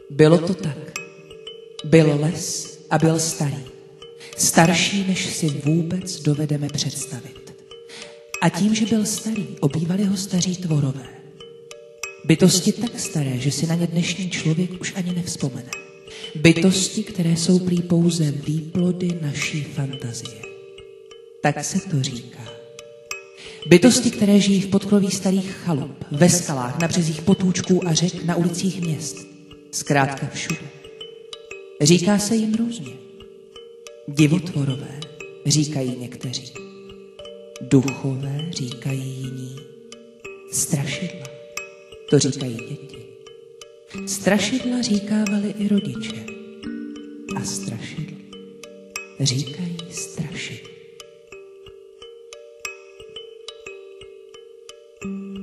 Bylo to tak. Byl les a byl starý. Starší, než si vůbec dovedeme představit. A tím, že byl starý, obývali ho staří tvorové. Bytosti tak staré, že si na ně dnešní člověk už ani nevzpomene. Bytosti, které jsou prý pouze výplody naší fantazie. Tak se to říká. Bytosti, které žijí v podkroví starých chalup, ve skalách, na březích potůčků a řek, na ulicích měst. Zkrátka všude. Říká se jim různě. Divotvorové, říkají někteří. Duchové, říkají jiní. Strašidla, to říkají děti. Strašidla říkávali i rodiče. A strašidla říkají strašidla.